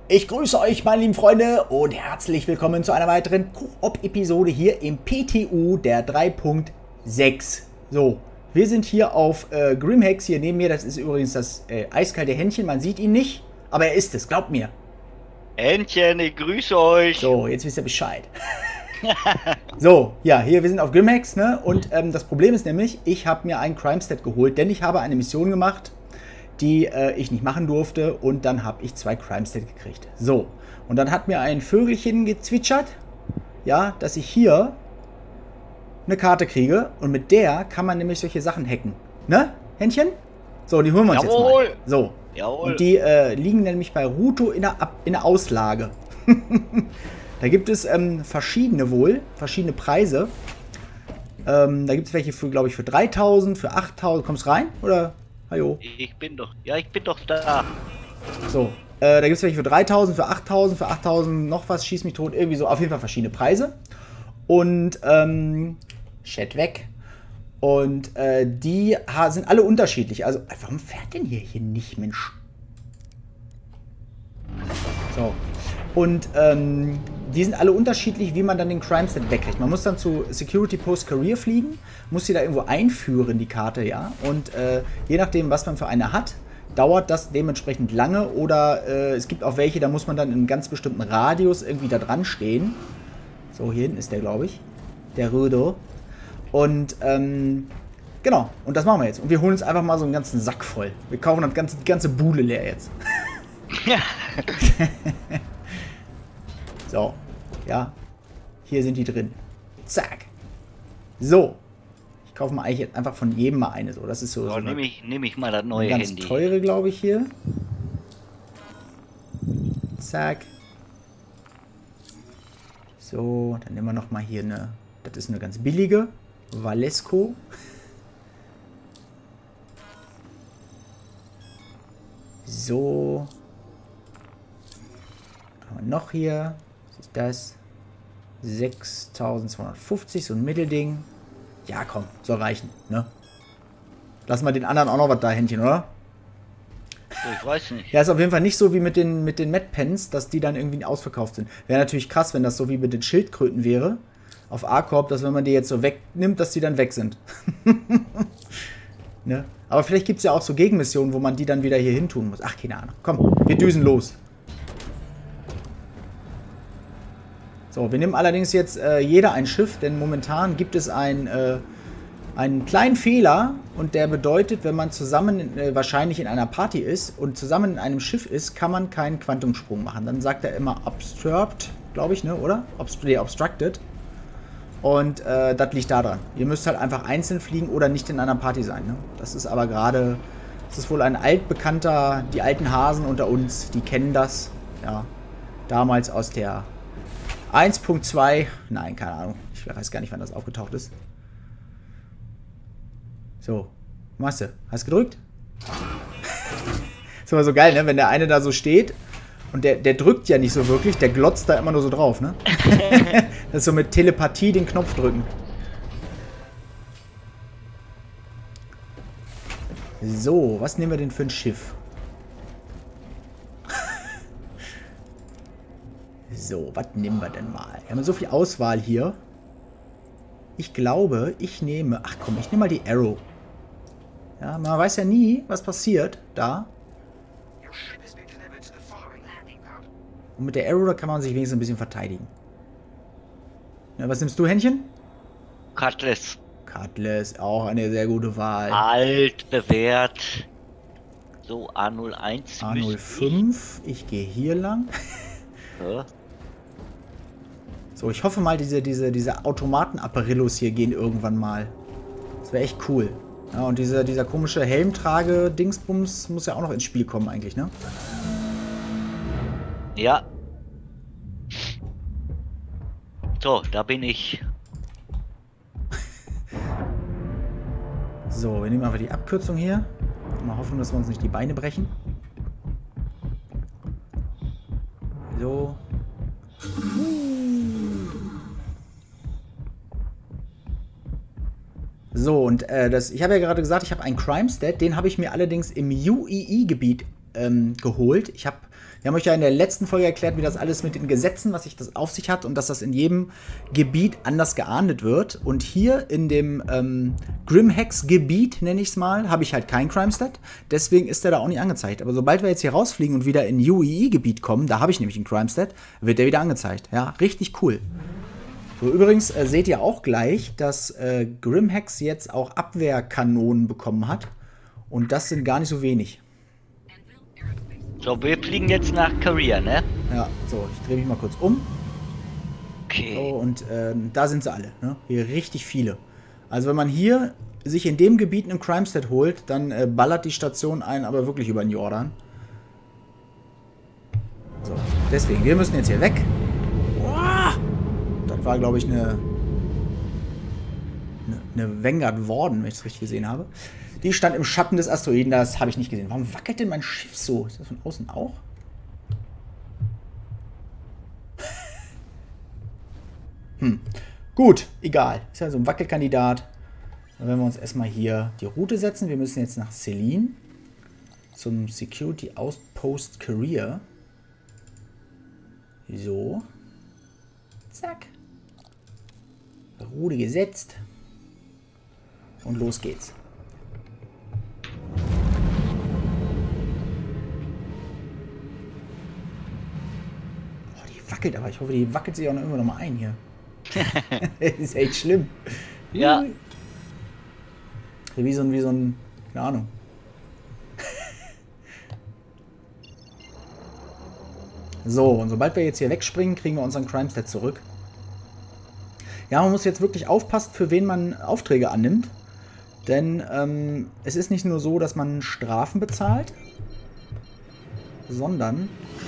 Ich grüße euch, meine lieben Freunde, und herzlich willkommen zu einer weiteren Koop-Episode hier im PTU der 3.6. So, wir sind hier auf Grimhex hier neben mir. Das ist übrigens das eiskalte Händchen. Man sieht ihn nicht, aber er ist es, glaubt mir. Händchen, ich grüße euch. So, jetzt wisst ihr Bescheid. So, ja, hier, wir sind auf Grimhex, ne? Und das Problem ist nämlich, ich habe mir einen Crime-Stat geholt, denn ich habe eine Mission gemacht, die ich nicht machen durfte, und dann habe ich 2 Crime-Stat gekriegt. So, und dann hat mir ein Vögelchen gezwitschert, ja, dass ich hier eine Karte kriege, und mit der kann man nämlich solche Sachen hacken. Ne, Händchen? So, die holen wir uns Jawohl. jetzt mal. So, Jawohl. und die liegen nämlich bei Ruto in der Auslage. Da gibt es verschiedene Preise. Da gibt es welche für, glaube ich, für 3.000, für 8.000. Kommst rein, oder? Hallo? Ich bin doch da. So, da gibt es welche für 3.000, für 8.000, für 8.000 noch was, schieß mich tot, irgendwie so, auf jeden Fall verschiedene Preise. Und, Chat weg. Und, die sind alle unterschiedlich. Also, warum fährt denn hier nicht, Mensch? So. Und, die sind alle unterschiedlich, wie man dann den Crime-Stat wegkriegt. Man muss dann zu Security Post Career fliegen, muss sie da irgendwo einführen, die Karte, ja. Und je nachdem, was man für eine hat, dauert das dementsprechend lange. Oder es gibt auch welche, da muss man dann in einem ganz bestimmten Radius irgendwie da dran stehen. So, hier hinten ist der, glaube ich. Der Röde. Und, genau. Und das machen wir jetzt. Und wir holen uns einfach mal so einen ganzen Sack voll. Wir kaufen die ganze Bude leer jetzt. So, ja, hier sind die drin. Zack. So, ich kaufe mal eigentlich einfach von jedem mal eine. So, das ist so. So, nehme ich mal das neue ganz Handy. Teure, glaube ich, hier. Zack. So, dann nehmen wir noch mal hier eine. Das ist eine ganz billige. Valesco. So. Haben wir noch hier. Was ist das? 6.250, so ein Mittelding. Ja, komm, soll reichen, ne? Lassen wir den anderen auch noch was da, Händchen, oder? Ich weiß nicht. Ja, ist auf jeden Fall nicht so wie mit den Mad-Pens, dass die dann irgendwie ausverkauft sind. Wäre natürlich krass, wenn das so wie mit den Schildkröten wäre. Auf A-Corp, dass wenn man die jetzt so wegnimmt, dass die dann weg sind. Ne? Aber vielleicht gibt es ja auch so Gegenmissionen, wo man die dann wieder hier hin tun muss. Ach, keine Ahnung. Komm, wir düsen los. So, wir nehmen allerdings jetzt jeder ein Schiff, denn momentan gibt es einen kleinen Fehler, und der bedeutet, wenn man zusammen wahrscheinlich in einer Party ist und zusammen in einem Schiff ist, kann man keinen Quantumsprung machen. Dann sagt er immer Obstruct, glaube ich, ne, oder? Obstructed. Und das liegt daran. Ihr müsst halt einfach einzeln fliegen oder nicht in einer Party sein, ne? Das ist aber gerade, das ist wohl ein altbekannter, die alten Hasen unter uns, die kennen das, ja, damals aus der 1.2, nein, keine Ahnung. Ich weiß gar nicht, wann das aufgetaucht ist. So, Masse. Hast du gedrückt? Ist immer so geil, ne? Wenn der eine da so steht und der drückt ja nicht so wirklich, der glotzt da immer nur so drauf, ne? Das ist so mit Telepathie den Knopf drücken. So, was nehmen wir denn für ein Schiff? So, was nehmen wir denn mal? Wir haben so viel Auswahl hier. Ich glaube, ich nehme... Ach komm, ich nehme mal die Arrow. Ja, man weiß ja nie, was passiert da. Und mit der Arrow, da kann man sich wenigstens ein bisschen verteidigen. Ja, was nimmst du, Händchen? Cutlass. Cutlass, auch eine sehr gute Wahl. Alt, bewährt. So, A01. A05. Ich gehe hier lang. Ja. So, ich hoffe mal, diese Automaten-Apparillos hier gehen irgendwann mal. Das wäre echt cool. Ja, und dieser komische Helmtrage-Dingsbums muss ja auch noch ins Spiel kommen eigentlich, ne? Ja. So, da bin ich. So, wir nehmen einfach die Abkürzung hier. Mal hoffen, dass wir uns nicht die Beine brechen. So. So, und ich habe ja gerade gesagt, ich habe einen Crime-Stat, den habe ich mir allerdings im UEE-Gebiet geholt. Wir haben euch ja in der letzten Folge erklärt, wie das alles mit den Gesetzen, was sich das auf sich hat und dass das in jedem Gebiet anders geahndet wird. Und hier in dem Grimhex-Gebiet, nenne ich es mal, habe ich halt kein Crime-Stat. Deswegen ist der da auch nicht angezeigt. Aber sobald wir jetzt hier rausfliegen und wieder in UEE-Gebiet kommen, da habe ich nämlich einen Crime-Stat, wird der wieder angezeigt. Ja, richtig cool. So, übrigens seht ihr auch gleich, dass Grimhex jetzt auch Abwehrkanonen bekommen hat. Und das sind gar nicht so wenig. So, wir fliegen jetzt nach Korea, ne? Ja, so, ich drehe mich mal kurz um. Okay. So, und da sind sie alle, ne? Hier richtig viele. Also wenn man hier sich in dem Gebiet einen Crime-Stat holt, dann ballert die Station einen aber wirklich über den Jordan. So, deswegen, wir müssen jetzt hier weg. Boah! Das war, glaube ich, eine Vanguard Warden, wenn ich es richtig gesehen habe. Die stand im Schatten des Asteroiden, das habe ich nicht gesehen. Warum wackelt denn mein Schiff so? Ist das von außen auch? Gut, egal. Ist ja so ein Wackelkandidat. Dann werden wir uns erstmal hier die Route setzen. Wir müssen jetzt nach Celine zum Security Outpost Career. So. Zack. Route gesetzt. Und los geht's. Wackelt, aber ich hoffe, die wackelt sich auch noch irgendwann noch mal ein hier. Das ist echt schlimm. Ja. Wie so ein, keine Ahnung. So, und sobald wir jetzt hier wegspringen, kriegen wir unseren Crime-Stat zurück. Ja, man muss jetzt wirklich aufpassen, für wen man Aufträge annimmt. Denn es ist nicht nur so, dass man Strafen bezahlt, sondern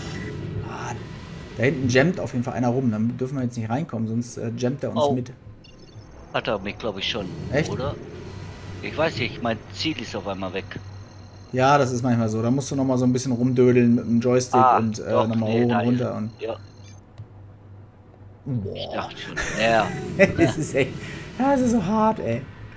da hinten jammt auf jeden Fall einer rum. Dann dürfen wir jetzt nicht reinkommen, sonst jammt er uns mit. Hat er mich, glaube ich, schon. Echt? Oder? Ich weiß nicht, mein Ziel ist auf einmal weg. Ja, das ist manchmal so. Da musst du nochmal so ein bisschen rumdödeln mit dem Joystick und nochmal hoch und runter. Und ja. Boah. Ich dachte schon. Ja. Das ist echt. Ja, das ist so hart, ey.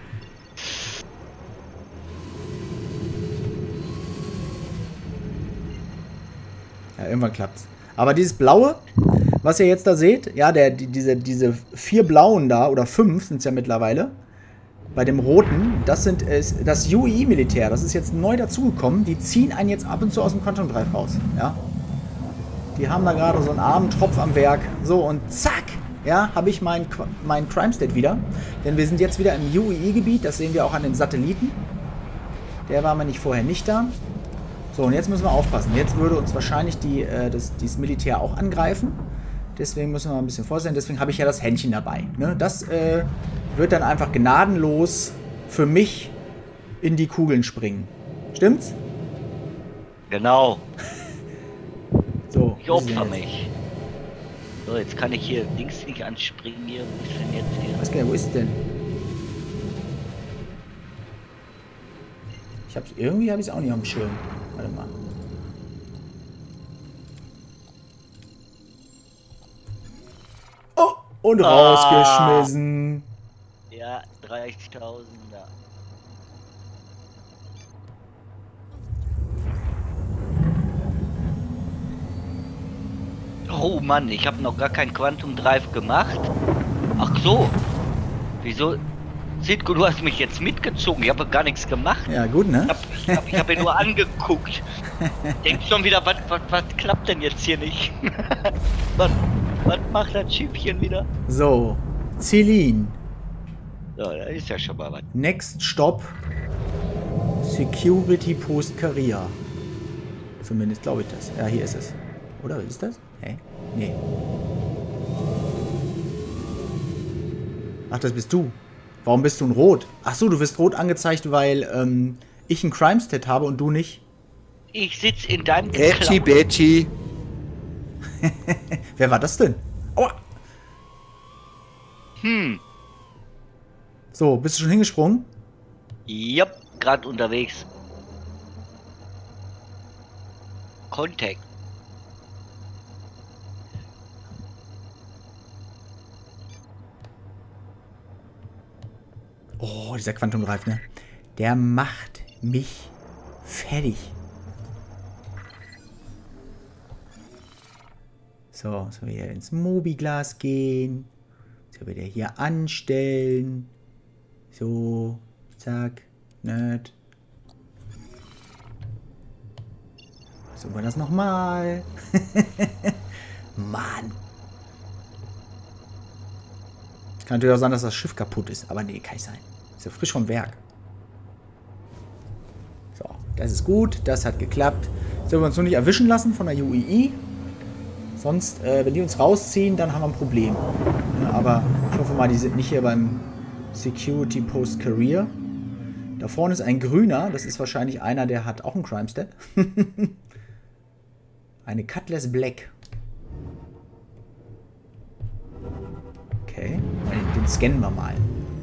Ja, irgendwann klappt's. Aber dieses Blaue, was ihr jetzt da seht, ja, diese 4 Blauen da, oder 5 sind es ja mittlerweile, bei dem Roten, das ist das UEE-Militär, das ist jetzt neu dazugekommen, die ziehen einen jetzt ab und zu aus dem Quantum Drive raus, ja. Die haben da gerade so einen armen Tropf am Werk, so und zack, ja, habe ich mein Crime-Stat wieder, denn wir sind jetzt wieder im UEE-Gebiet, das sehen wir auch an den Satelliten, der war nämlich vorher nicht da. So, und jetzt müssen wir aufpassen. Jetzt würde uns wahrscheinlich dieses Militär auch angreifen. Deswegen müssen wir mal ein bisschen vorsichtig sein. Deswegen habe ich ja das Händchen dabei. Ne? Das wird dann einfach gnadenlos für mich in die Kugeln springen. Stimmt's? Genau. So. Ich opfer mich. So, jetzt kann ich hier links nicht anspringen hier. Wo ist denn jetzt hier? Was geht? Wo ist denn? Irgendwie habe ich es auch nicht auf dem Schirm. Warte mal. Oh, und rausgeschmissen. Ja, 30.000er. Oh Mann, ich habe noch gar kein Quantum Drive gemacht. Ach so. Wieso? Sitko, du hast mich jetzt mitgezogen. Ich habe gar nichts gemacht. Ja, gut, ne? Ich hab ihn nur angeguckt. Denk schon wieder, was klappt denn jetzt hier nicht? was macht das Schiffchen wieder? So, Celine. So, da ist ja schon mal was. Next Stop. Security Post Career. Zumindest glaube ich das. Ja, hier ist es. Oder ist das? Hä? Nee. Ach, das bist du. Warum bist du ein Rot? Ach so, du wirst rot angezeigt, weil ich einen Crime-Stat habe und du nicht. Ich sitz in deinem Betty, Betty. Wer war das denn? Aua. So, bist du schon hingesprungen? Ja, gerade unterwegs. Contact. Oh, dieser Quantum Drive, ne? Der macht mich fertig. So, sollen wir hier ins Mobiglas gehen. Sollen wir hier anstellen. So, zack, nerd. Versuchen wir das nochmal. Mann. Kann natürlich auch sein, dass das Schiff kaputt ist. Aber nee, kann nicht sein. Ist ja frisch vom Werk. So, das ist gut. Das hat geklappt. Sollen wir uns nur nicht erwischen lassen von der UEI. Sonst, wenn die uns rausziehen, dann haben wir ein Problem. Ja, aber ich hoffe mal, die sind nicht hier beim Security Post Career. Da vorne ist ein grüner. Das ist wahrscheinlich einer, der hat auch einen Crime Stat. Eine Cutlass Black. Okay, den scannen wir mal.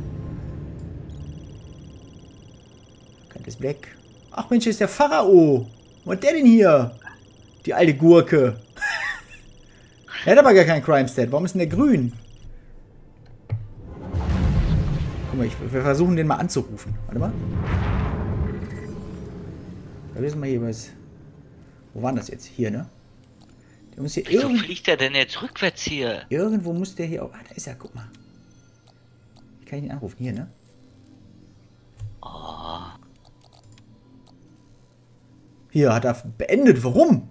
Cutlass Black. Ach Mensch, ist der Pharao. Was ist der denn hier? Die alte Gurke. Er hat aber gar keinen Crime Stat. Warum ist denn der grün? Guck mal, wir versuchen den mal anzurufen. Warte mal. Da wissen wir hier was. Wo war das jetzt? Hier, ne? Der muss hier Wieso fliegt er denn jetzt rückwärts hier? Irgendwo muss der hier auch. Ah, da ist er, guck mal. Wie kann ich ihn anrufen? Hier, ne? Oh. Hier, hat er beendet. Warum?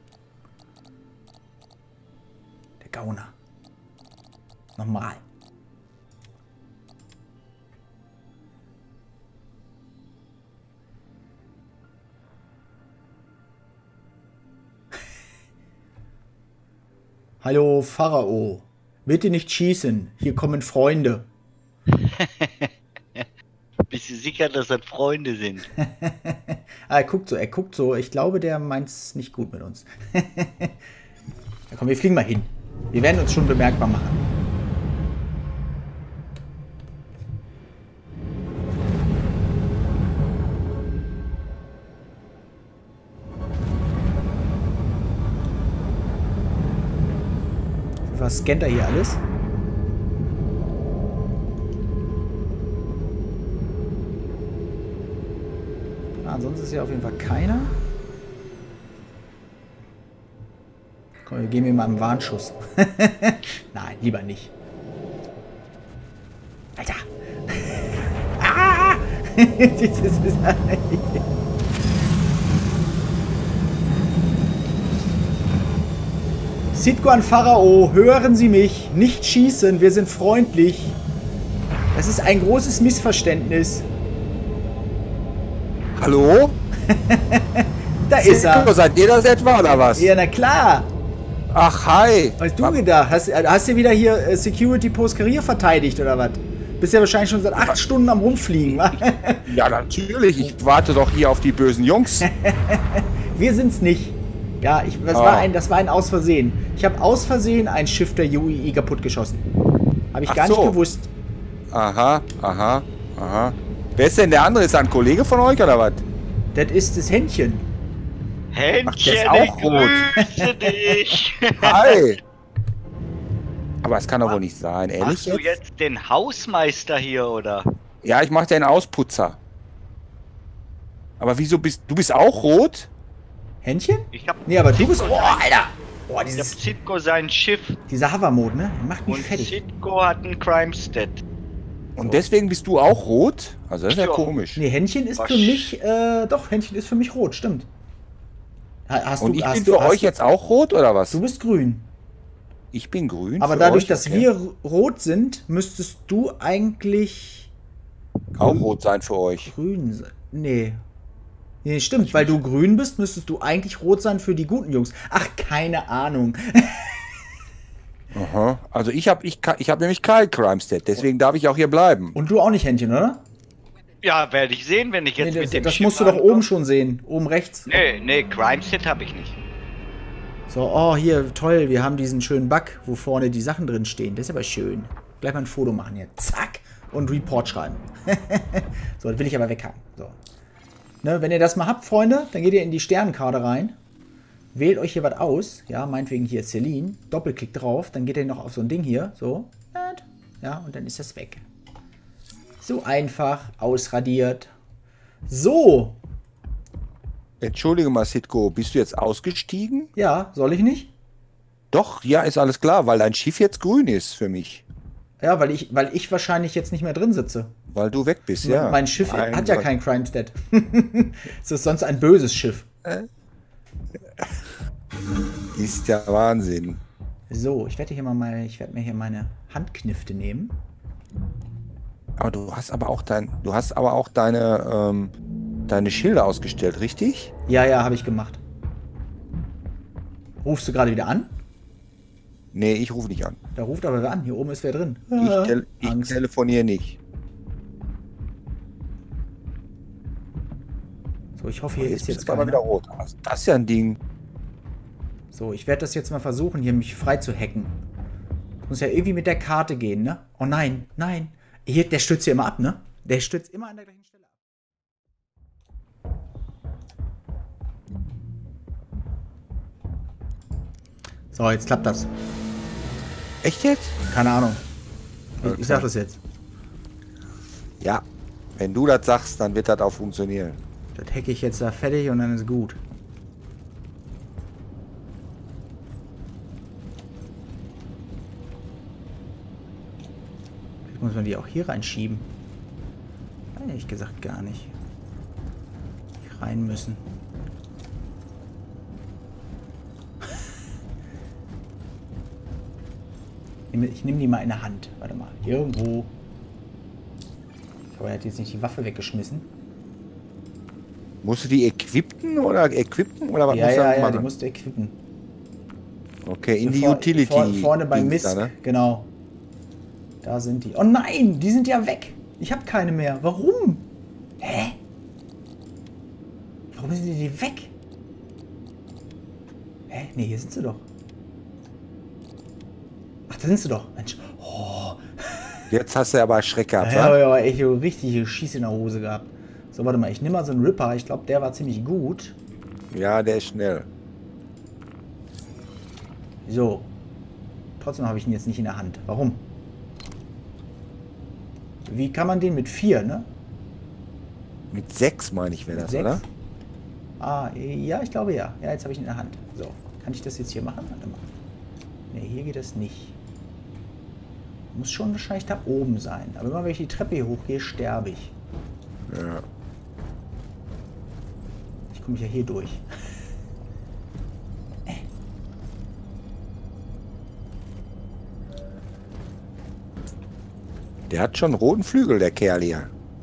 Der Gauner. Nochmal. Hallo, Pharao. Bitte nicht schießen. Hier kommen Freunde. Bist du sicher, dass das Freunde sind? Er guckt so. Ich glaube, der meint's nicht gut mit uns. Ja, komm, wir fliegen mal hin. Wir werden uns schon bemerkbar machen. Was scannt er hier alles? Ansonsten ist hier auf jeden Fall keiner. Komm, wir geben ihm mal einen Warnschuss. Nein, lieber nicht. Alter! Ah! Sidguan Pharao, hören Sie mich. Nicht schießen, wir sind freundlich. Das ist ein großes Missverständnis. Hallo? Da ist er. Seid ihr das etwa oder was? Ja, na klar. Ach, hi. Was hast du gedacht? Hast du wieder hier Security Post Career verteidigt oder was? Bist ja wahrscheinlich schon seit 8 Stunden am Rumfliegen, wa? Ja, natürlich. Ich warte doch hier auf die bösen Jungs. Wir sind's nicht. Ja, das war ein Aus Versehen. Ich habe aus Versehen ein Schiff der UEI kaputt geschossen. Habe ich gar nicht gewusst. Aha. Wer ist denn der andere? Ist er ein Kollege von euch oder was? Das ist das Händchen. Händchen, Ach, der ist auch rot. grüße dich. Hi. Aber es kann doch wohl nicht sein, ehrlich Machst du jetzt den Hausmeister hier, oder? Ja, ich mache den Ausputzer. Aber wieso bist du auch rot? Händchen? Ich hab Nee, aber du bist... Oh, Alter! Oh, Ich hab dieses... Sitko sein Schiff Dieser Hover-Mode, ne? Der macht mich und fertig. Sitko hat einen Crime Stat. Und deswegen bist du auch rot? Also das ist ja Ja. komisch. Nee, Händchen ist für mich... Doch, Händchen ist für mich rot, stimmt. Und ich bin für euch jetzt auch rot oder was? Du bist grün. Ich bin grün. Aber für dadurch, euch, dass okay. wir rot sind, müsstest du eigentlich auch rot sein für euch. grün sein. Nee. Nee, stimmt. Weil du grün bist, müsstest du eigentlich rot sein für die guten Jungs. Ach, keine Ahnung. Aha. Also ich hab nämlich kein Crime Stat, deswegen darf ich auch hier bleiben. Und du auch nicht, Händchen, oder? Ja, werde ich sehen, wenn ich jetzt Nee, mit dem das Schiff musst du doch ankomme. oben schon sehen. Oben rechts. Nee, Crime Stat habe ich nicht. So, oh, hier, toll. Wir haben diesen schönen Bug, wo vorne die Sachen drin stehen. Das ist aber schön. Gleich mal ein Foto machen hier. Zack. Und Report schreiben. So, das will ich aber weghaben. So. Ne, wenn ihr das mal habt, Freunde, dann geht ihr in die Sternenkarte rein. Wählt euch hier was aus. Ja, meinetwegen hier Celine. Doppelklick drauf. Dann geht ihr noch auf so ein Ding hier. So. Ja, und dann ist das weg. So einfach. Ausradiert. So. Entschuldige mal, Sitko, bist du jetzt ausgestiegen? Ja, soll ich nicht? Doch, ja, ist alles klar, weil dein Schiff jetzt grün ist für mich. Ja, weil ich wahrscheinlich jetzt nicht mehr drin sitze. Weil du weg bist, ja. Mein Schiff Mein hat ja Gott. kein Crime-Stat. Es ist sonst ein böses Schiff. Ist ja Wahnsinn. So, ich werde mir hier meine Handknifte nehmen. Aber du hast aber auch deine Schilder ausgestellt, richtig? Ja, ja, habe ich gemacht. Rufst du gerade wieder an? Nee, ich rufe nicht an. Da ruft aber wer an. Hier oben ist wer drin. Ich Angst. telefoniere nicht. So, ich hoffe, hier ist jetzt aber wieder rot. Also, das ist ja ein Ding. So, ich werde das jetzt mal versuchen, hier mich frei zu hacken. Muss ja irgendwie mit der Karte gehen, ne? Oh nein, nein. Hier, der stürzt hier immer ab, ne? Der stürzt immer an der gleichen Stelle ab. So, jetzt klappt das. Echt jetzt? Keine Ahnung. Okay. Ich sag das jetzt. Ja. Wenn du das sagst, dann wird das auch funktionieren. Das hacke ich jetzt da fertig und dann ist gut. Vielleicht muss man die auch hier reinschieben. Ehrlich gesagt gar nicht. Hier rein müssen. Ich nehme die mal in der Hand. Warte mal. Irgendwo. Aber er hat jetzt nicht die Waffe weggeschmissen. Musst du die equippen oder was Ja, musst du ja, ja, machen? die musst du equippen. Okay, in die Vor- Utility. Vorne beim Dings Mist, da, ne? genau. Da sind die. Oh nein, die sind ja weg. Ich habe keine mehr. Warum? Hä? Warum sind die weg? Hä? Nee, hier sind sie doch. Ach, da sind sie doch. Mensch. Oh. Jetzt hast du aber Schreck gehabt, Ja, wa? aber echt richtige Schieß in der Hose gehabt. So, warte mal. Ich nehme mal so einen Ripper. Ich glaube, der war ziemlich gut. Ja, der ist schnell. So. Trotzdem habe ich ihn jetzt nicht in der Hand. Warum? Wie kann man den mit 4, ne? Mit 6 meine ich, wäre das, 6? oder? Ah, ja, ich glaube ja. Ja, jetzt habe ich ihn in der Hand. So, kann ich das jetzt hier machen? Warte mal. Ne, hier geht das nicht. Muss schon wahrscheinlich da oben sein. Aber immer wenn ich die Treppe hier hochgehe, sterbe ich. Ja. Ich komme ja hier durch. Der hat schon einen roten Flügel, der Kerl hier.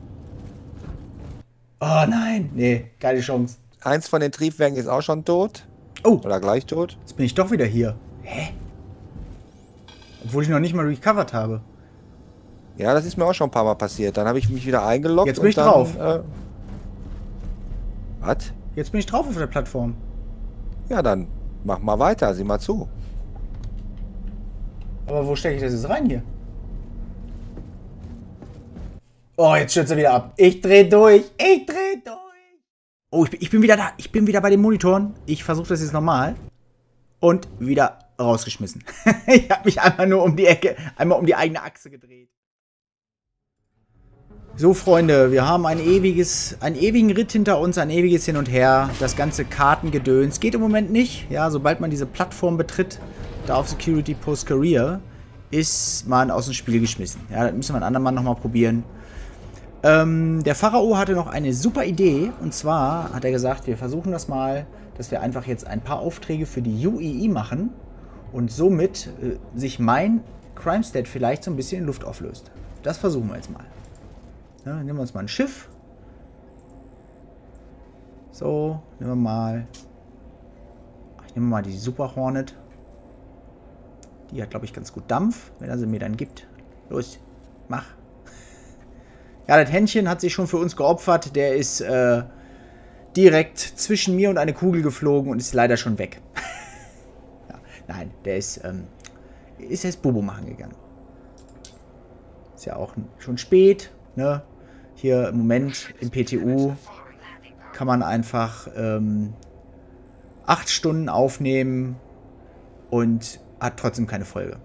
Oh nein. Nee, keine Chance. Eins von den Triebwerken ist auch schon tot. Oh, Oder gleich tot. jetzt bin ich doch wieder hier. Hä? Obwohl ich noch nicht mal recovered habe. Ja, das ist mir auch schon ein paar Mal passiert. Dann habe ich mich wieder eingeloggt. Jetzt bin ich und drauf. Was? Jetzt bin ich drauf auf der Plattform. Ja, dann mach mal weiter. Sieh mal zu. Aber wo stecke ich das jetzt rein hier? Oh, jetzt stürzt er wieder ab. Ich dreh durch. Ich dreh durch. Oh, ich bin wieder da. Ich bin wieder bei den Monitoren. Ich versuche das jetzt nochmal. Und wieder rausgeschmissen. Ich habe mich einmal nur um die Ecke, einmal um die eigene Achse gedreht. So, Freunde, wir haben einen ewigen Ritt hinter uns, ein ewiges Hin und Her. Das ganze Kartengedöns geht im Moment nicht. Ja, sobald man diese Plattform betritt, da auf Security Post Career, ist man aus dem Spiel geschmissen. Ja, das müssen wir ein andermal nochmal probieren. Der Pharao hatte noch eine super Idee. Und zwar hat er gesagt, wir versuchen das mal, dass wir einfach jetzt ein paar Aufträge für die UEE machen. Und somit sich mein Crime-Stat vielleicht so ein bisschen in Luft auflöst. Das versuchen wir jetzt mal. Ja, nehmen wir uns mal ein Schiff. So, nehmen wir mal. Ich nehme mal die Super Hornet. Die hat, glaube ich, ganz gut Dampf, wenn er sie mir dann gibt. Los, mach. Ja, das Händchen hat sich schon für uns geopfert. Der ist direkt zwischen mir und eine Kugel geflogen und ist leider schon weg. Ja, nein, der ist jetzt Bobo machen gegangen. Ist ja auch schon spät, ne? Hier im Moment im PTU kann man einfach 8 Stunden aufnehmen und hat trotzdem keine Folge.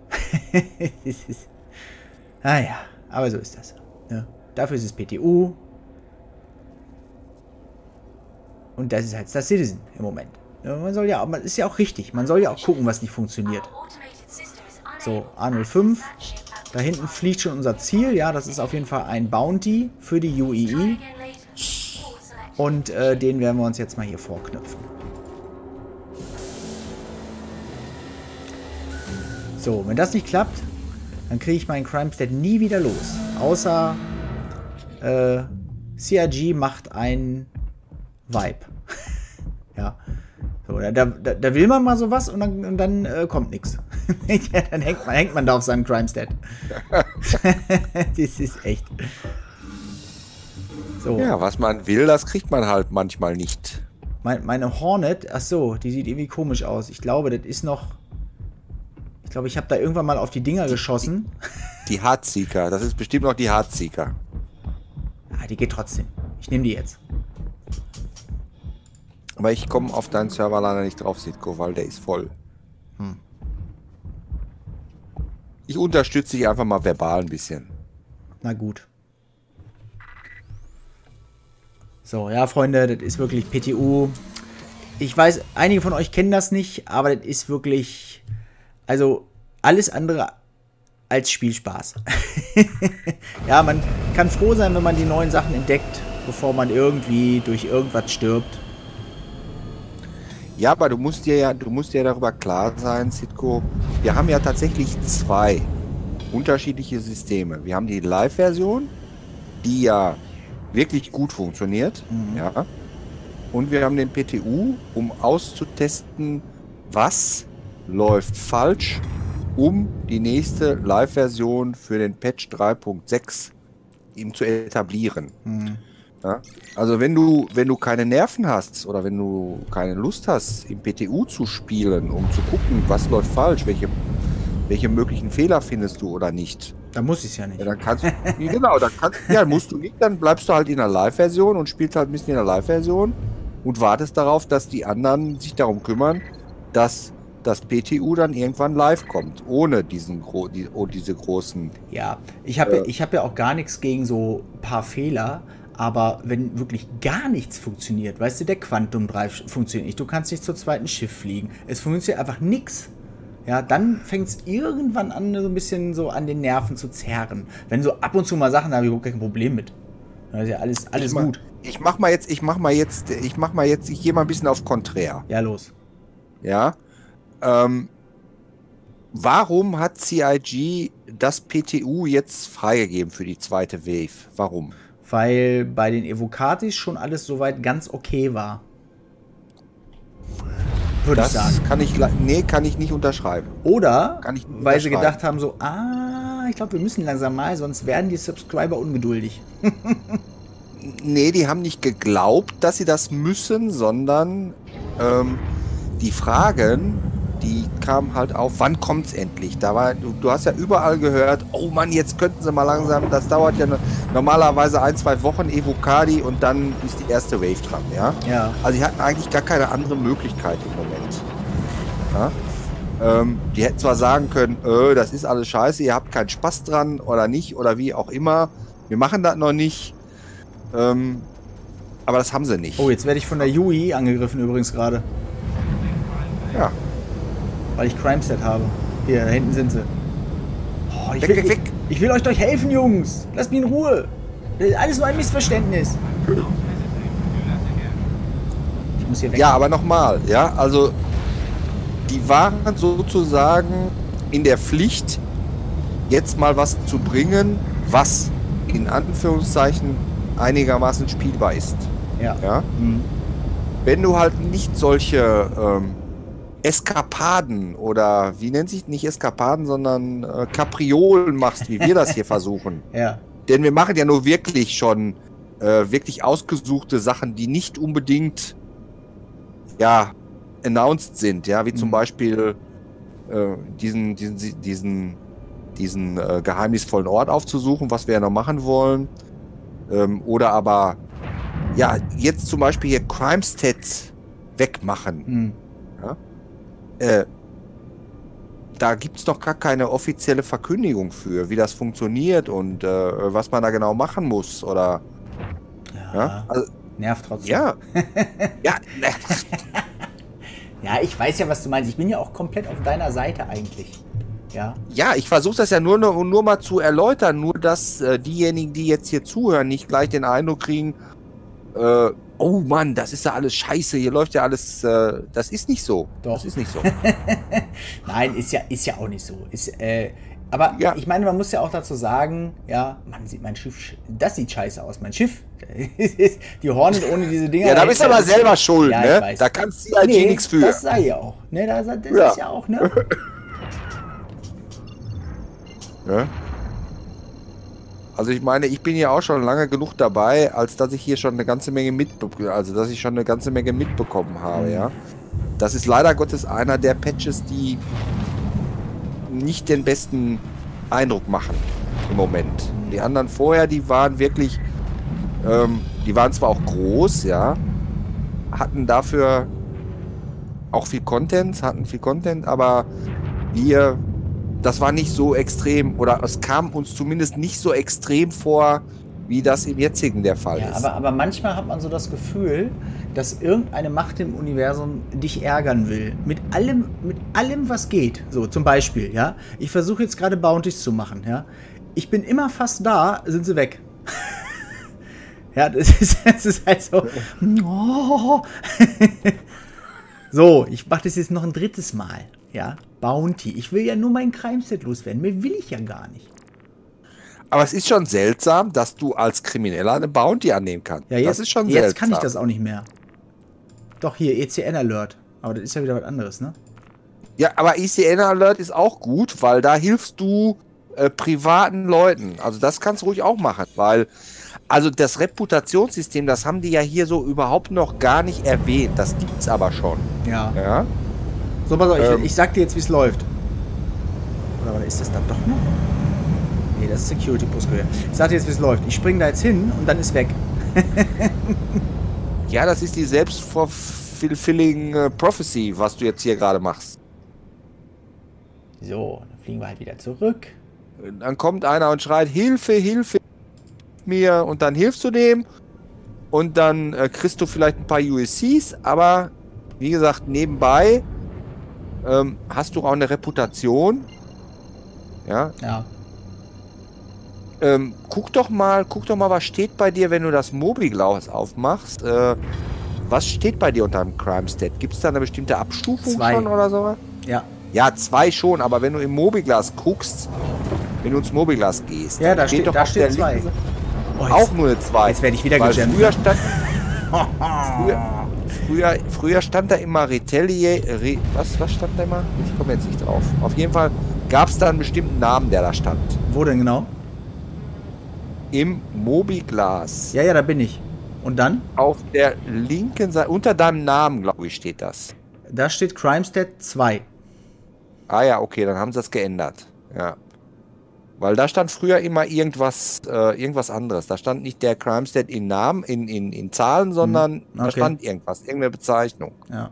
Naja, aber so ist das. Ne? Dafür ist es PTU. Und das ist halt Star Citizen im Moment. man soll ja, ist ja auch richtig. Man soll ja auch gucken, was nicht funktioniert. So, A05. Da hinten fliegt schon unser Ziel. Ja, das ist auf jeden Fall ein Bounty für die UEE. Und den werden wir uns jetzt mal hier vorknüpfen. So, wenn das nicht klappt, dann kriege ich meinen Crimestead nie wieder los. Außer CRG macht ein Vibe. Ja. So, da will man mal sowas und dann kommt nichts. Ja, dann hängt man da auf seinem Crimestead. Das ist echt. So. Ja, was man will, das kriegt man halt manchmal nicht. Meine Hornet, ach so, die sieht irgendwie komisch aus. Ich glaube, das ist noch... Ich glaube, ich habe da irgendwann mal auf die Dinger geschossen. Die Heartseeker, das ist bestimmt noch die Heartseeker. Ah, die geht trotzdem. Ich nehme die jetzt. Aber ich komme auf deinen Server leider nicht drauf, Sitko, weil der ist voll. Ich unterstütze dich einfach mal verbal ein bisschen. Na gut. So, ja, Freunde, das ist wirklich PTU. Ich weiß, einige von euch kennen das nicht, aber das ist wirklich... Also, alles andere als Spielspaß. Ja, man kann froh sein, wenn man die neuen Sachen entdeckt, bevor man irgendwie durch irgendwas stirbt. Ja, aber du musst dir ja darüber klar sein, Sitko. Wir haben ja tatsächlich zwei unterschiedliche Systeme. Wir haben die Live-Version, die ja wirklich gut funktioniert. Ja. Und wir haben den PTU, um auszutesten, was läuft falsch, um die nächste Live-Version für den Patch 3.6 ihm zu etablieren. Ja? Also wenn du keine Nerven hast oder wenn du keine Lust hast, im PTU zu spielen, um zu gucken, was läuft falsch, welche möglichen Fehler findest du oder nicht. Da muss ich es ja nicht. Ja, dann kannst du, genau, dann musst du nicht, dann bleibst du halt in der Live-Version und spielst halt ein bisschen in der Live-Version und wartest darauf, dass die anderen sich darum kümmern, dass das PTU dann irgendwann live kommt, ohne diese großen... Ja, ich hab ja auch gar nichts gegen so ein paar Fehler, aber wenn wirklich gar nichts funktioniert, weißt du, der Quantum Drive funktioniert nicht, du kannst nicht zur zweiten Schiff fliegen, es funktioniert einfach nichts, ja, dann fängt es irgendwann an, so ein bisschen so an den Nerven zu zerren. Wenn so ab und zu mal Sachen, da habe ich überhaupt kein Problem mit. Da ist ja alles gut. Ich gehe mal ein bisschen auf Konträr. Ja, los. Ja, warum hat CIG das PTU jetzt freigegeben für die zweite Wave? Warum? Weil bei den Evocatis schon alles soweit ganz okay war. Würde ich sagen. Kann ich nicht unterschreiben. Oder weil sie gedacht haben so, ich glaube, wir müssen langsam mal, sonst werden die Subscriber ungeduldig. Nee, die haben nicht geglaubt, dass sie das müssen, sondern die Fragen, die kamen halt auf, wann kommt's endlich? Du hast ja überall gehört, oh Mann, jetzt könnten sie mal langsam, das dauert ja normalerweise 1-2 Wochen Evocati und dann ist die erste Wave dran, ja? Ja. Also die hatten eigentlich gar keine andere Möglichkeit im Moment. Ja? Die hätten zwar sagen können, das ist alles scheiße, ihr habt keinen Spaß dran oder nicht oder wie auch immer, wir machen das noch nicht, aber das haben sie nicht. Oh, jetzt werde ich von der Yui angegriffen übrigens gerade. Ja. Weil ich Crimestead habe. Hier, da hinten sind sie. Oh, weg. Ich will euch doch helfen, Jungs. Lasst mich in Ruhe. Das ist alles nur ein Missverständnis. Ich muss hier weg. Ja, aber nochmal, ja, also die waren sozusagen in der Pflicht, jetzt mal was zu bringen, was in Anführungszeichen einigermaßen spielbar ist. Ja. Ja? Wenn du halt nicht solche Eskapaden oder, wie nennt sich nicht Eskapaden, sondern Kapriolen machst, wie wir das hier versuchen. Ja. Denn wir machen ja nur wirklich schon wirklich ausgesuchte Sachen, die nicht unbedingt ja announced sind, ja, wie zum Beispiel diesen geheimnisvollen Ort aufzusuchen, was wir ja noch machen wollen. Oder aber ja, jetzt zum Beispiel hier Crimesteads wegmachen. Ja? Da gibt es noch gar keine offizielle Verkündigung für, wie das funktioniert und was man da genau machen muss, oder? Ja, also, nervt trotzdem. Ja. Ja. Ja, ich weiß ja, was du meinst. Ich bin ja auch komplett auf deiner Seite eigentlich. Ja. Ja, ich versuche das ja nur mal zu erläutern, nur dass diejenigen, die jetzt hier zuhören, nicht gleich den Eindruck kriegen, oh Mann, das ist ja alles scheiße, hier läuft ja alles, das ist nicht so. Doch. Das ist nicht so. Nein, ist ja auch nicht so. Aber ja. Ich meine, man muss ja auch dazu sagen, ja, man sieht mein Schiff, das sieht scheiße aus, mein Schiff. Die Hornet ohne diese Dinger. Ja, da bist du aber selber schuld, ja, ne? Da kannst du halt nichts für. Das sei ja auch. Ne, das ist ja auch, ne? Ja. Also ich meine, ich bin ja auch schon lange genug dabei, als dass ich hier schon eine ganze Menge mitbekommen habe, ja. Das ist leider Gottes einer der Patches, die nicht den besten Eindruck machen im Moment. Die anderen vorher, die waren wirklich, die waren zwar auch groß, ja, hatten dafür auch viel Content, aber das war nicht so extrem, oder es kam uns zumindest nicht so extrem vor, wie das im jetzigen der Fall ist. Aber manchmal hat man so das Gefühl, dass irgendeine Macht im Universum dich ärgern will. Mit allem, was geht. So, zum Beispiel, ja. Ich versuche jetzt gerade Bounties zu machen, ja. Ich bin immer fast da, sind sie weg. Ja, das ist halt so. Oh. So, ich mache das jetzt noch ein drittes Mal, ja. Bounty. Ich will ja nur mein Crime-Set loswerden. Mehr will ich ja gar nicht. Aber es ist schon seltsam, dass du als Krimineller eine Bounty annehmen kannst. Ja, das ist schon seltsam. Jetzt kann ich das auch nicht mehr. Doch, hier, ECN-Alert. Aber das ist ja wieder was anderes, ne? Ja, aber ECN-Alert ist auch gut, weil da hilfst du privaten Leuten. Also das kannst du ruhig auch machen, weil also das Reputationssystem, das haben die ja hier so überhaupt noch gar nicht erwähnt. Das gibt's aber schon. Ja. So, pass auf, ich sag dir jetzt, wie es läuft. Oder ist das dann doch noch? Nee, das ist Security-Post. Ich sag dir jetzt, wie es läuft. Ich spring da jetzt hin und dann ist weg. Ja, das ist die selbstfulfilling Prophecy, was du jetzt hier gerade machst. So, dann fliegen wir halt wieder zurück. Dann kommt einer und schreit, Hilfe, Hilfe mir, und dann hilfst du dem und dann kriegst du vielleicht ein paar USCs, aber wie gesagt, nebenbei hast du auch eine Reputation. Ja. Guck doch mal, was steht bei dir, wenn du das Mobiglaus aufmachst. Was steht bei dir unter dem Crime Stat? Gibt es da eine bestimmte Abstufung 2. schon oder so? Ja. Ja, 2 schon, aber wenn du im Mobiglas guckst, wenn du ins Mobiglas gehst, ja, da steht 2. Oh, auch nur eine 2. Jetzt werde ich wieder gejammt. Früher stand da immer Retaliate. Was stand da immer? Ich komme jetzt nicht drauf. Auf jeden Fall gab es da einen bestimmten Namen, der da stand. Wo denn genau? Im Mobiglas. Ja, da bin ich. Und dann? Auf der linken Seite, unter deinem Namen, glaube ich, steht das. Da steht CrimeStat 2. Ah ja, okay, dann haben sie das geändert. Ja. Weil da stand früher immer irgendwas anderes. Da stand nicht der CrimeStat in Namen, in Zahlen, sondern da stand irgendwas, irgendeine Bezeichnung. Ja.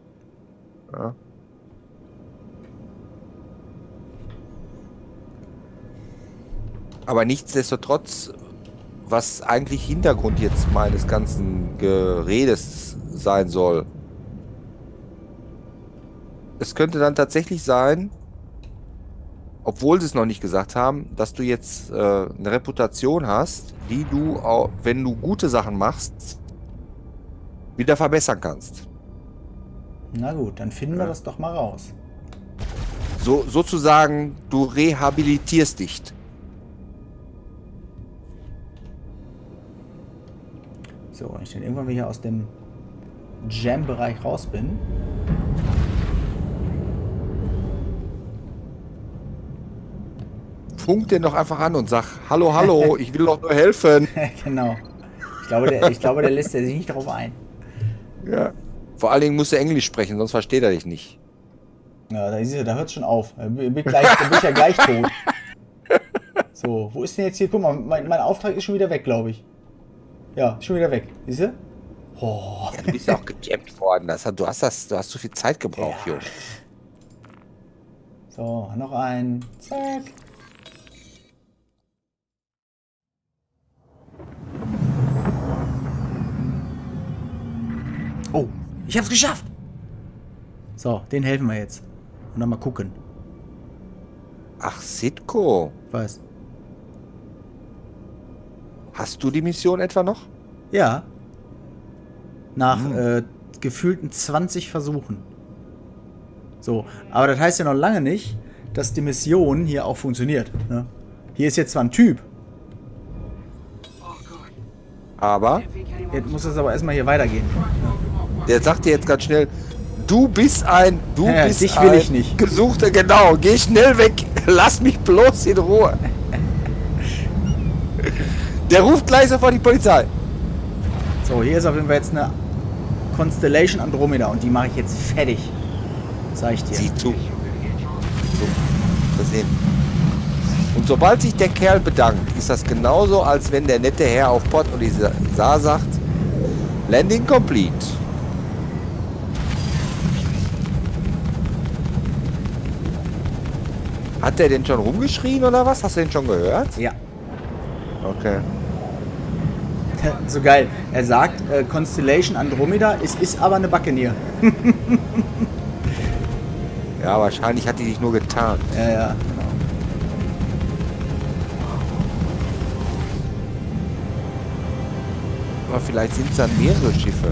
Aber nichtsdestotrotz, was eigentlich Hintergrund jetzt meines ganzen Geredes sein soll. Es könnte dann tatsächlich sein, obwohl sie es noch nicht gesagt haben, dass du jetzt eine Reputation hast, die du, auch, wenn du gute Sachen machst, wieder verbessern kannst. Na gut, dann finden wir das doch mal raus. Sozusagen, du rehabilitierst dich. So, wenn ich dann irgendwann wieder aus dem Jam-Bereich raus bin. Funk den doch einfach an und sag, hallo, ich will doch nur helfen. Genau. Ich glaube, der lässt sich nicht darauf ein. Ja. Vor allen Dingen musst du Englisch sprechen, sonst versteht er dich nicht. Ja, da hört es schon auf. Da bin ich ja gleich tot. So, wo ist denn jetzt hier? Guck mal, mein Auftrag ist schon wieder weg, glaube ich. Ja, ist schon wieder weg. Siehst du? Oh. Ja, du bist ja auch gejammt worden. Du hast so viel Zeit gebraucht, Junge. So, noch ein. Zack. Oh, ich hab's geschafft. So, den helfen wir jetzt. Und dann mal gucken. Ach, Sitko. Was? Hast du die Mission etwa noch? Ja. Nach gefühlten 20 Versuchen. So, aber das heißt ja noch lange nicht, dass die Mission hier auch funktioniert. Ne? Hier ist jetzt zwar ein Typ. Aber Jetzt muss es aber erstmal hier weitergehen. der sagt dir jetzt ganz schnell, du bist ein dich will ich nicht. Gesuchter, genau, geh schnell weg, lass mich bloß in Ruhe. Der ruft gleich sofort die Polizei. So, hier ist auf jeden Fall jetzt eine Constellation Andromeda und die mache ich jetzt fertig. Sag ich dir. Sieh zu. Versehen. Und sobald sich der Kerl bedankt, ist das genauso, als wenn der nette Herr auf Port und Isar sagt, Landing complete. Hat der denn schon rumgeschrien oder was? Hast du den schon gehört? Ja. Okay. So geil. Er sagt Constellation Andromeda, es ist aber eine Buccaneer. Ja, wahrscheinlich hat die sich nur getarnt. Ja, ja, genau. Aber vielleicht sind es dann mehrere Schiffe.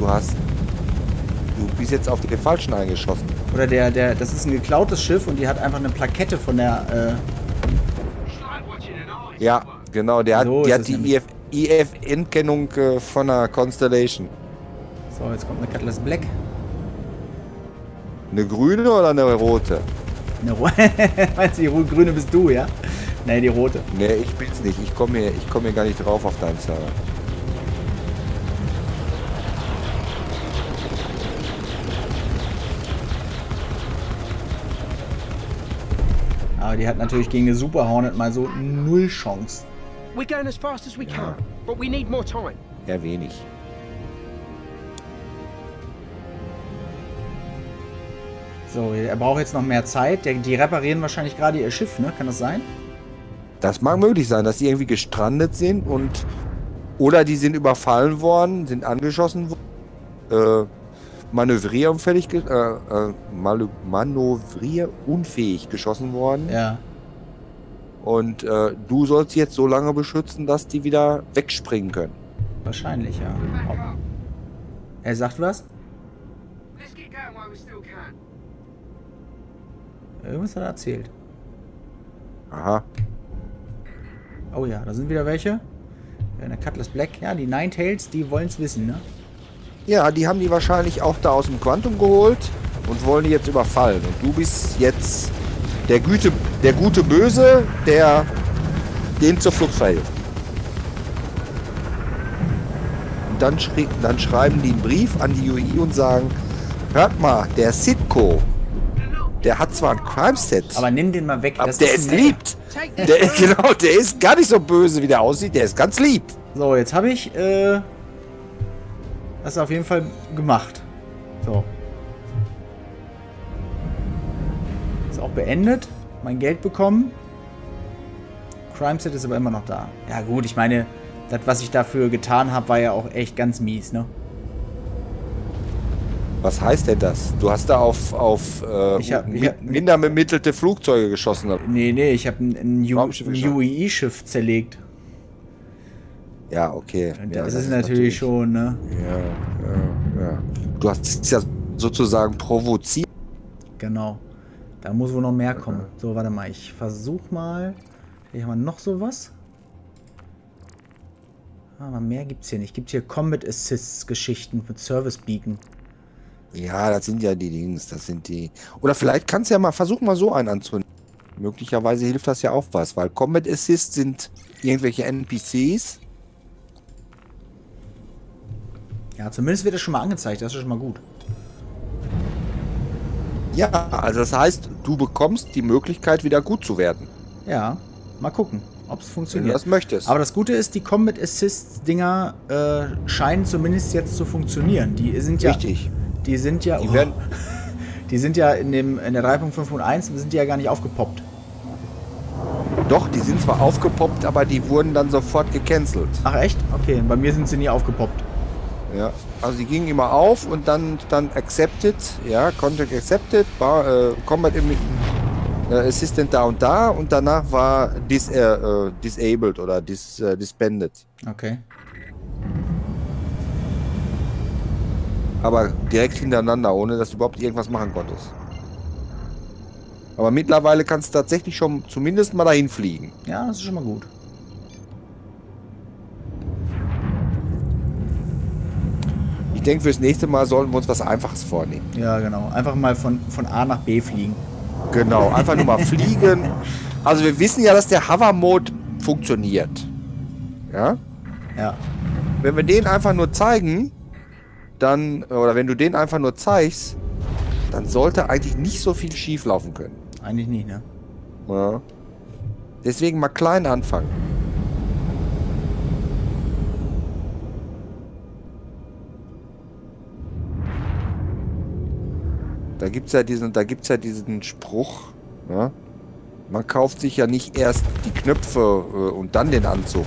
Du bist jetzt auf den falschen eingeschossen. Oder das ist ein geklautes Schiff und die hat einfach eine Plakette von der, Ja, genau, die hat es die IF-Endkennung von der Constellation. So, jetzt kommt eine Cutlass Black. Eine grüne oder eine rote? Meinst du, die grüne bist du, ja? Nee, die rote. Nee, ich bin's nicht. Ich komm hier gar nicht drauf auf deinen Server. Aber die hat natürlich gegen eine Super Hornet mal so null Chance. We're going as fast as we can, but we need more time. Ja, wenig. So, er braucht jetzt noch mehr Zeit. Die reparieren wahrscheinlich gerade ihr Schiff, ne? Kann das sein? Das mag möglich sein, dass die irgendwie gestrandet sind und oder die sind überfallen worden, sind angeschossen worden, manövrierunfähig geschossen worden. Ja. Und du sollst jetzt so lange beschützen, dass die wieder wegspringen können. Wahrscheinlich, ja. Er sagt was? Let's get going while we still can. Irgendwas hat er erzählt. Aha. Oh ja, da sind wieder welche. Eine Cutlass Black. Ja, die Ninetales, die wollen es wissen, ne? Ja, die haben die wahrscheinlich auch da aus dem Quantum geholt und wollen die jetzt überfallen. Und du bist jetzt der gute Böse, der denen zur Flucht verhilft. Und dann schreiben die einen Brief an die UI und sagen, hört mal, der Sitko, der hat zwar ein Crime-Set, Aber nimm den mal weg. aber das der ein ist netter. lieb. Der ist gar nicht so böse, wie der aussieht. Der ist ganz lieb. So, jetzt habe ich das auf jeden Fall gemacht. So. Ist auch beendet. Mein Geld bekommen. Crime Set ist aber immer noch da. Ja gut, ich meine, das, was ich dafür getan habe, war ja auch echt ganz mies, ne? Was heißt denn das? Du hast da auf minder bemittelte Flugzeuge geschossen. Nee, ich habe ein Raumschiffe schon. UEI-Schiff zerlegt. Ja, okay. Und Ja, das ist natürlich schon, ne? Ja. Du hast es ja sozusagen provoziert. Genau. Da muss wohl noch mehr kommen. So, warte mal. Ich versuch mal. Hier haben wir noch sowas. Aber mehr gibt's hier nicht. Gibt hier Combat Assists Geschichten mit Service Beacon. Ja, das sind ja die Dings. Das sind die. Oder vielleicht kannst du ja mal versuchen, mal so einen anzunehmen. Möglicherweise hilft das ja auch was, weil Combat Assist sind irgendwelche NPCs. Ja, zumindest wird das schon mal angezeigt. Das ist schon mal gut. Ja, also das heißt, du bekommst die Möglichkeit, wieder gut zu werden. Ja, mal gucken, ob es Wenn du funktioniert. das möchtest. Aber das Gute ist, die Combat Assist Dinger scheinen zumindest jetzt zu funktionieren. Die sind ja... Richtig. Die sind ja... Die werden- die sind ja in der 3.5.1 sind die ja gar nicht aufgepoppt. Doch, die sind zwar aufgepoppt, aber die wurden dann sofort gecancelt. Ach echt? Okay, bei mir sind sie nie aufgepoppt. Ja, also die gingen immer auf und dann accepted, ja, Contract accepted, Combat Assistant da und danach war disabled oder disbanded. Okay. Aber direkt hintereinander, ohne dass du überhaupt irgendwas machen konntest. Aber mittlerweile kannst du tatsächlich schon zumindest mal dahin fliegen. Ja, das ist schon mal gut. Ich denke, fürs nächste Mal sollten wir uns was Einfaches vornehmen. Ja, genau. Einfach mal von A nach B fliegen. Genau, einfach nur mal fliegen. Also wir wissen ja, dass der Hover-Mode funktioniert. Ja? Ja. Wenn wir den einfach nur zeigen, dann, oder wenn du den einfach nur zeigst, dann sollte eigentlich nicht so viel schief laufen können. Eigentlich nicht, ne? Ja. Deswegen mal klein anfangen. Da gibt's ja diesen Spruch, ne? Man kauft sich ja nicht erst die Knöpfe und dann den Anzug.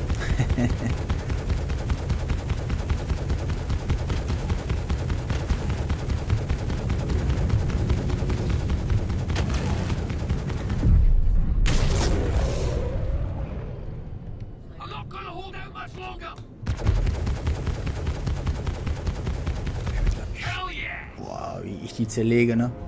I'm not gonna hold out much longer. Hell yeah! Boah, wie ich die zerlege, ne?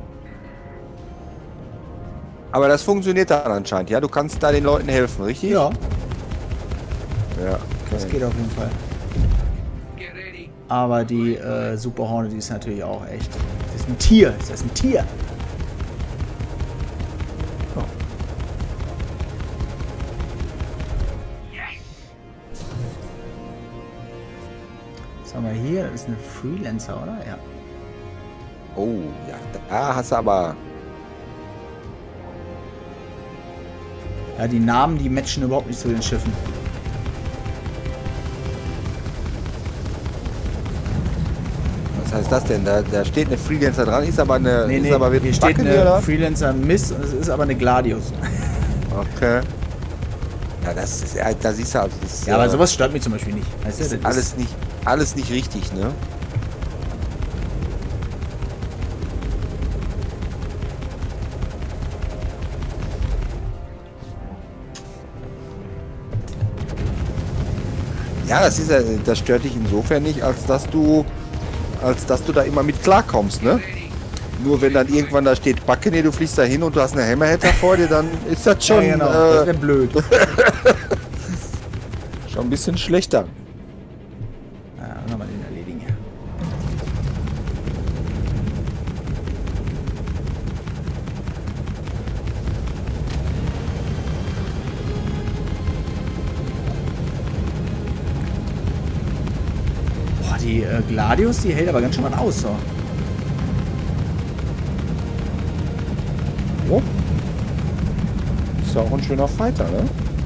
Aber das funktioniert dann anscheinend, ja? Du kannst da den Leuten helfen, richtig? Ja, Ja. das geht auf jeden Fall. Get ready. Aber die Super Hornet, die ist natürlich auch echt. Das ist ein Tier. Das ist ein Tier. Oh. Yes! Was haben wir hier? Das ist eine Freelancer, oder? Ja. Oh, ja, da hast du aber... Ja, die Namen, die matchen überhaupt nicht zu den Schiffen. Was heißt das denn? Da steht eine Freelancer dran, ist aber eine... Nee, ist nee, aber hier steht Backen, eine oder? Freelancer Miss und es ist aber eine Gladius. Okay. Ja, das ist... Ja, da siehst du also... Das, Ja, aber sowas stört mich zum Beispiel nicht. Weißt du, ist das alles nicht richtig, ne? Ja, das ist ja, das stört dich insofern nicht, als dass du da immer mit klarkommst, ne? Nur wenn dann irgendwann da steht, Backe, nee, du fliegst da hin und du hast eine Hammerheader vor dir, dann ist das schon, ja, genau. Das wäre blöd. schon ein bisschen schlechter. Ja, nochmal den erledigen hier. Boah, die Gladius, die hält aber ganz schön was aus, so. Oh. Ist ja auch ein schöner Fighter, ne?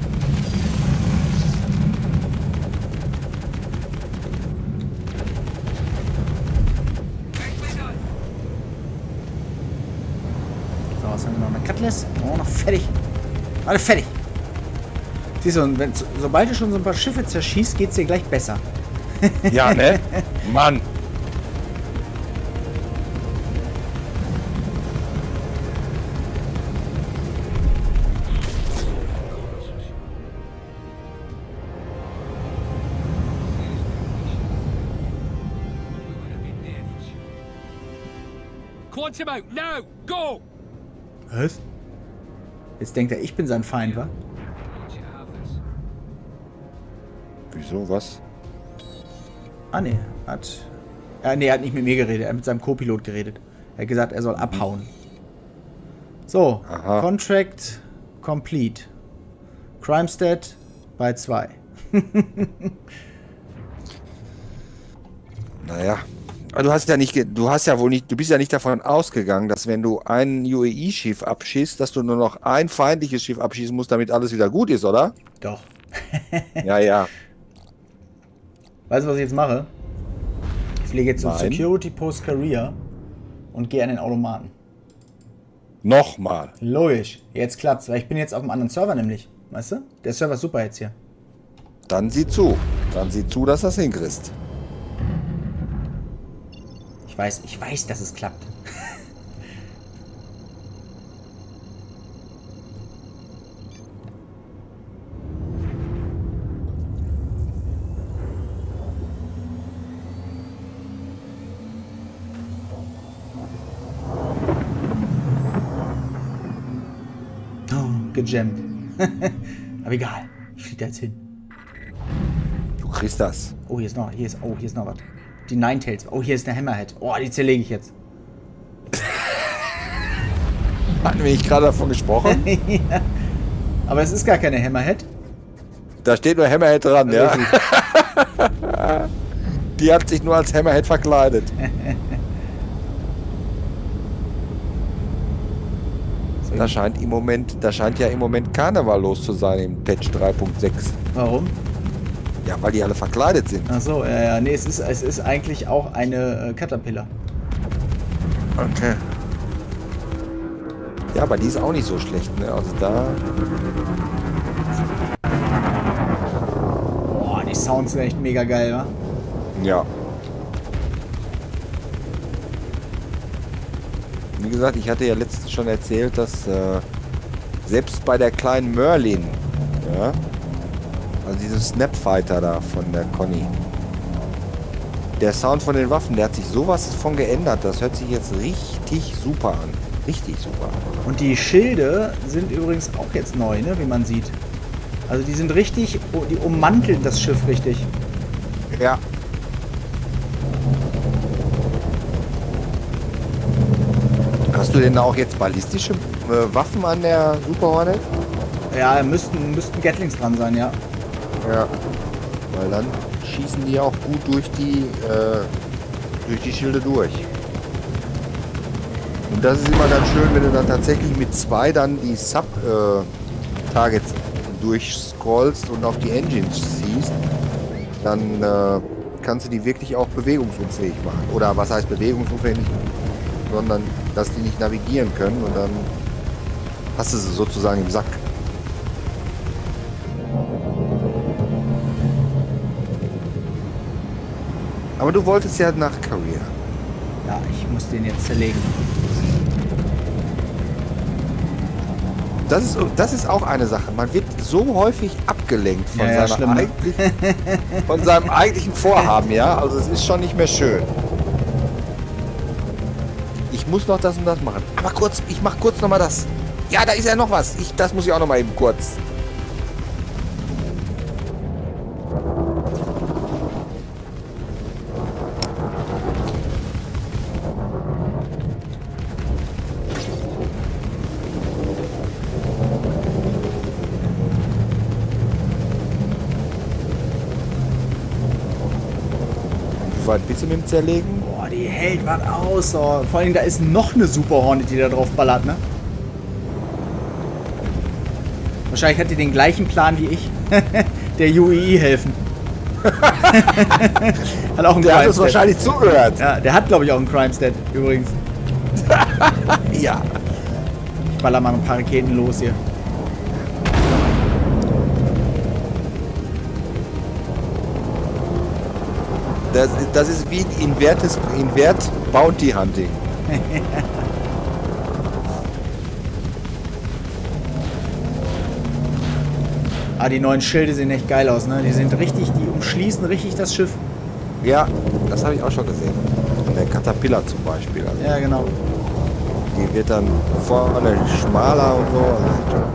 So, was haben wir noch? Eine Cutlass. Oh, noch fertig. Alle fertig. Siehst du, und sobald du schon so ein paar Schiffe zerschießt, geht's dir gleich besser. Ja, ne? Mann. Quantum out now! Go! Was? Jetzt denkt er, ich bin sein Feind, wa? Wieso, was? Ah, ne. Er hat nicht mit mir geredet. Er hat mit seinem Co-Pilot geredet. Er hat gesagt, er soll abhauen. So. Aha. Contract complete. Crime Stat bei 2. Naja. Aber du bist ja nicht davon ausgegangen, dass wenn du ein UAE-Schiff abschießt, dass du nur noch ein feindliches Schiff abschießen musst, damit alles wieder gut ist, oder? Doch. Ja, ja. Weißt du, was ich jetzt mache? Ich fliege jetzt zum Nein. Security Post Career und gehe an den Automaten. Nochmal. Logisch. Jetzt klappt's, weil ich bin jetzt auf einem anderen Server nämlich. Weißt du? Der Server ist super jetzt hier. Dann sieh zu. Dann sieh zu, dass du das hinkriegst. Ich weiß, dass es klappt. Gejammt. Aber egal. Ich fliege da jetzt hin. Du kriegst das. Oh, hier ist noch was. Die Ninetales. Oh, hier ist eine Hammerhead. Oh, die zerlege ich jetzt. Hatten wir nicht gerade davon gesprochen? Ja. Aber es ist gar keine Hammerhead. Da steht nur Hammerhead dran, ja. Richtig. Die hat sich nur als Hammerhead verkleidet. Da scheint ja im Moment Karneval los zu sein im Patch 3.6. Warum? Ja, weil die alle verkleidet sind. Ach so, ja. Nee, es ist eigentlich auch eine Caterpillar. Okay. Ja, aber die ist auch nicht so schlecht, ne? Also da... Boah, die Sounds sind echt mega geil, wa? Ja. Wie gesagt, ich hatte ja letztens schon erzählt, dass selbst bei der kleinen Merlin, ja, also diesem Snapfighter da von der Conny, der Sound von den Waffen, der hat sich sowas von geändert. Das hört sich jetzt richtig super an. Richtig super. Und die Schilde sind übrigens auch jetzt neu, ne, wie man sieht. Also die sind richtig, die ummanteln das Schiff richtig. Ja. Hast du denn auch jetzt ballistische Waffen an der Super Hornet? Ja, müssten Gatlings dran sein, ja. Ja. Weil dann schießen die auch gut durch die Schilde durch. Und das ist immer ganz schön, wenn du dann tatsächlich mit 2 dann die Sub-Targets durchscrollst und auf die Engines ziehst, dann kannst du die wirklich auch bewegungsunfähig machen. Oder was heißt bewegungsunfähig? Sondern dass die nicht navigieren können und dann hast du sie sozusagen im Sack. Aber du wolltest ja nach Korea. Ja, ich muss den jetzt zerlegen. Das ist auch eine Sache. Man wird so häufig abgelenkt von, Ja, seiner schlimm, ne? von seinem eigentlichen Vorhaben, ja. Also es ist schon nicht mehr schön. Ich muss noch das und das machen. Aber kurz, ich mach kurz noch mal das. Ja, da ist ja noch was. Das muss ich auch noch mal eben kurz. Wie weit bist du mit dem Zerlegen? Boah, die hält was aus. Oh. Vor allem, da ist noch eine Super Hornet, die da drauf ballert, ne? Wahrscheinlich hat die den gleichen Plan wie ich. Der UEE helfen. Hat auch einen Der hat uns Crime-Stat. wahrscheinlich zugehört. Ja, der hat, glaube ich, auch einen Crime-Stat, übrigens. Ja. Ich baller mal ein paar Raketen los hier. Das ist wie Invert Bounty Hunting. Ah, die neuen Schilde sehen echt geil aus, ne? Die sind richtig, die umschließen richtig das Schiff. Ja, das habe ich auch schon gesehen. An der Caterpillar zum Beispiel. Also Ja, genau. die wird dann vorne schmaler und so. Also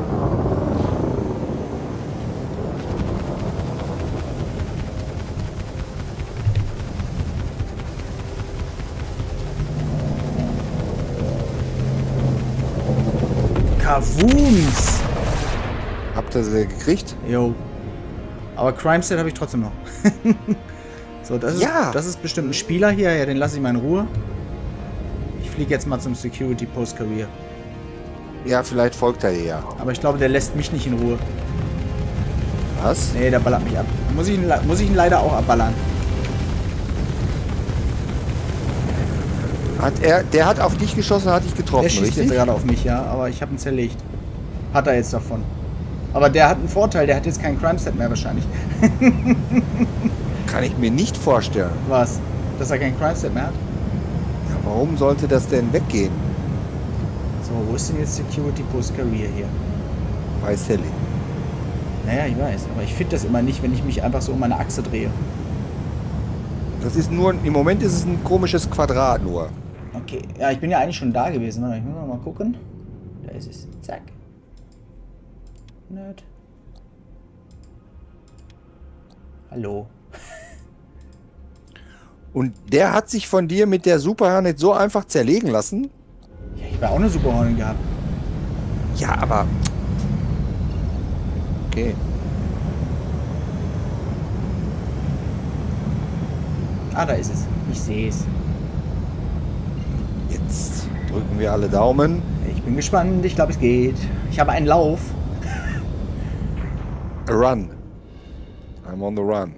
Kavooms! habt ihr sie gekriegt? Jo. Aber Crime-Set habe ich trotzdem noch. So, Ja. Das ist bestimmt ein Spieler hier. Ja, den lasse ich mal in Ruhe. Ich fliege jetzt mal zum Security Post Career. Ja, vielleicht folgt er dir ja. Aber ich glaube, der lässt mich nicht in Ruhe. Was? Nee, der ballert mich ab. Muss ich ihn leider auch abballern. Der hat auf dich geschossen, hat dich getroffen, Der schießt richtig? jetzt gerade auf mich, ja. Aber ich habe ihn zerlegt. Hat er jetzt davon. Aber der hat einen Vorteil. Der hat jetzt kein Crime-Set mehr wahrscheinlich. Kann ich mir nicht vorstellen. Was? Dass er kein Crime-Set mehr hat? Warum sollte das denn weggehen? So, wo ist denn jetzt Security Post Career hier? Bei Sally. Naja, ich weiß, aber ich finde das immer nicht, wenn ich mich einfach so um meine Achse drehe. Das ist nur, im Moment ist es ein komisches Quadrat nur. Okay, ja, ich bin ja eigentlich schon da gewesen. Warte, ich muss mal gucken. Da ist es. Zack. Nerd. Hallo. Und der hat sich von dir mit der Super Hornet so einfach zerlegen lassen? Ja, ich habe ja auch eine Super Hornet gehabt. Ja, aber... Okay. Ah, da ist es. Ich sehe es. Jetzt drücken wir alle Daumen. Ich bin gespannt. Ich glaube, es geht. Ich habe einen Lauf. A run. I'm on the run.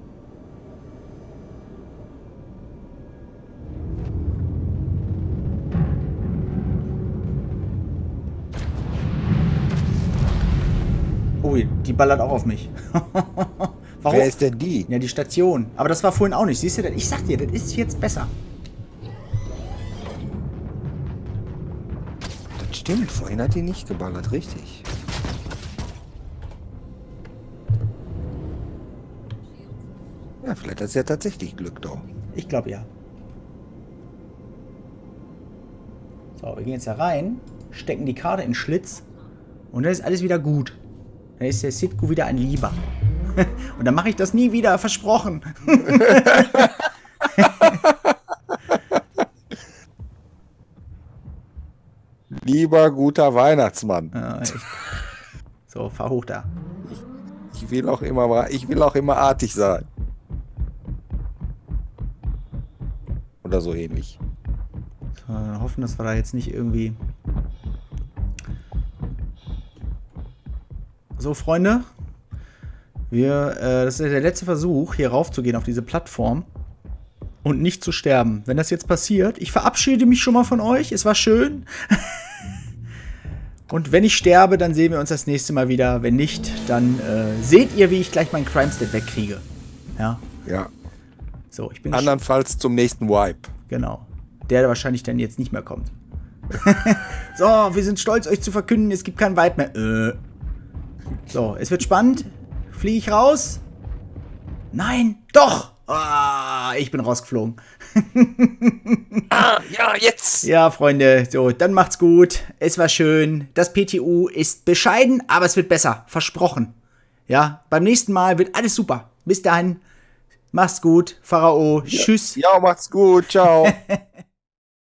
Oh, die ballert auch auf mich. Warum? Wer ist denn die? Ja, die Station. Aber das war vorhin auch nicht. Siehst du, ich sag dir, das ist jetzt besser. Das stimmt, vorhin hat die nicht geballert, richtig. Ja, vielleicht hat sie ja tatsächlich Glück doch. Ich glaube ja. So, wir gehen jetzt da rein, stecken die Karte in den Schlitz und dann ist alles wieder gut. Dann ist der Sitko wieder ein Lieber. Und dann mache ich das nie wieder, versprochen. Lieber guter Weihnachtsmann. Ja, echt. So, fahr hoch da. Ich will auch immer artig sein. Oder so ähnlich. So, dann hoffen, dass wir da jetzt nicht irgendwie... So, Freunde. Das ist der letzte Versuch, hier raufzugehen auf diese Plattform und nicht zu sterben. Wenn das jetzt passiert, ich verabschiede mich schon mal von euch. Es war schön. Und wenn ich sterbe, dann sehen wir uns das nächste Mal wieder. Wenn nicht, dann seht ihr, wie ich gleich meinen Crime-Stat wegkriege. Ja. Ja. So, ich bin Andernfalls zum nächsten Wipe. Genau. Der wahrscheinlich dann jetzt nicht mehr kommt. So, wir sind stolz, euch zu verkünden, es gibt kein Vibe mehr. So, es wird spannend. Fliege ich raus? Nein, doch! Ah, ich bin rausgeflogen. Ja, jetzt! Ja, Freunde, so, dann macht's gut. Es war schön. Das PTU ist bescheiden, aber es wird besser. Versprochen. Ja, beim nächsten Mal wird alles super. Bis dahin, macht's gut. Pharao, tschüss. Ja, macht's gut. Ciao.